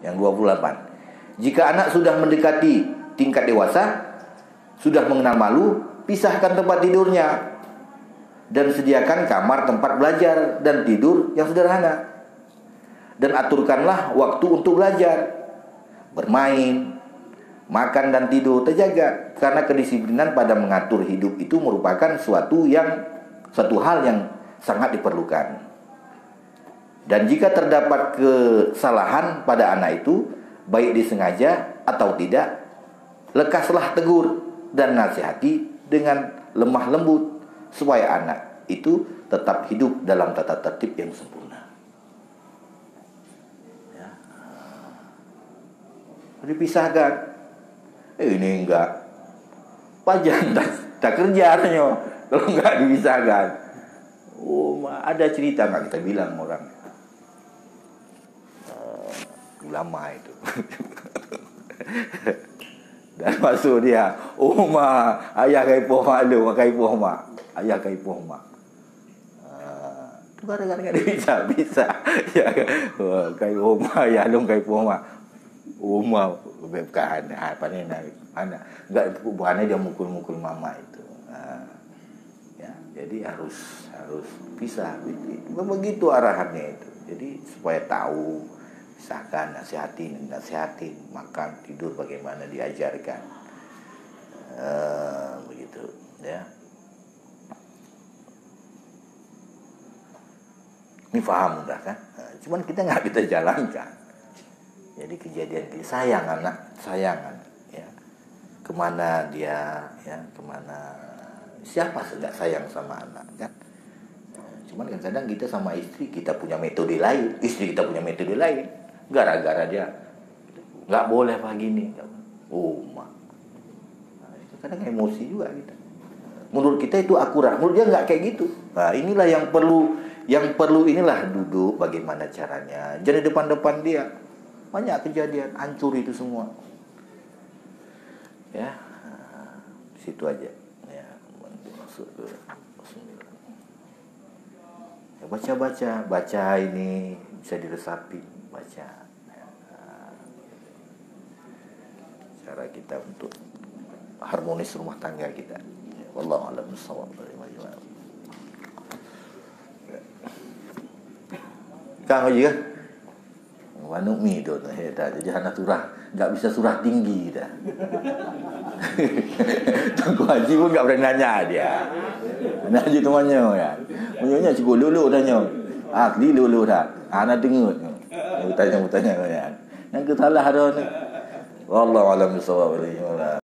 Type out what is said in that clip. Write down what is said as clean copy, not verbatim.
Yang 28. Jika anak sudah mendekati tingkat dewasa, sudah mengenal malu, pisahkan tempat tidurnya dan sediakan kamar tempat belajar dan tidur yang sederhana. Dan aturkanlah waktu untuk belajar, bermain, makan dan tidur terjaga, karena kedisiplinan pada mengatur hidup itu merupakan suatu hal yang sangat diperlukan. Dan jika terdapat kesalahan pada anak itu, baik disengaja atau tidak, lekaslah tegur dan nasihati dengan lemah lembut, supaya anak itu tetap hidup dalam tata tertib yang sempurna. Ya. Dipisahkan. Ini enggak. Pajang tak kerja katanya kalau enggak dipisahkan. Ada cerita enggak kita bilang orang ulama itu. Dan masuk dia, ayah kaipoh mak lu, kaipoh mak. Ayah kaipoh mak. Itu kadang-kadang enggak bisa. Ya, kaipoh mak, ayah lu kaipoh mak. Bukan apa ni nak. Enggak, bukannya dia mukul-mukul mama itu. Ya, jadi harus pisah. Begitu arahannya itu. Jadi supaya tahu, pisahkan, nasihatin, makan, tidur bagaimana diajarkan. Begitu, ya. Ini paham dah kan? Cuman kita nggak kita jalankan. Jadi kejadian ini sayang anak, ya. Kemana dia, ya, siapa tidak sayang sama anak, kan? Cuman kadang kita sama istri kita punya metode lain, istri kita punya metode lain. Gara-gara dia nggak boleh begini, mak. Itu kadang emosi juga kita. Menurut kita itu akurat, menurut dia nggak kayak gitu. Nah, inilah yang perlu inilah duduk bagaimana caranya. Jadi depan dia banyak kejadian hancur itu semua. Ya, situ aja. Ya, masuk ke ya, baca ini bisa diresapi, baca. Cara kita untuk harmonis rumah tangga kita. Wallahu a'lam bishawab. Kang aja kan? Wanuk mi tu dah jadi anak surah, enggak bisa surah tinggi dah. Tunggu haji pun enggak berani nanya dia. Nak haji temannya kan. Punyanya cikgu lulu tanya. Akli lulu dah. Anak dengut. Tanya kan. Yang ke salah ada ni. Wallahu a'lam bishawab.